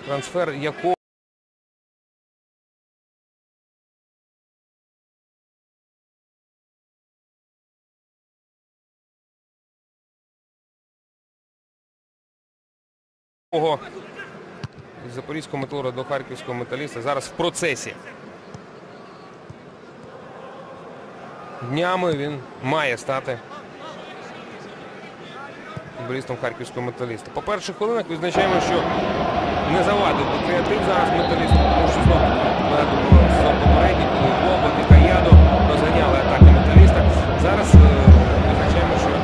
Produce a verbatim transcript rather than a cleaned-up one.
трансфер якого із Запорізького Металурга до Харківського Металіста зараз в процесі. Днями він має стати футболістом Харківського Металіста. По перших хвилинах визначаємо, що не завадив би креатив зараз Металісту, тому що знову нагадуємо сезон попередній, коли Лобот і Каядо розганяли атаки Металіста. Зараз е, визначаємо, що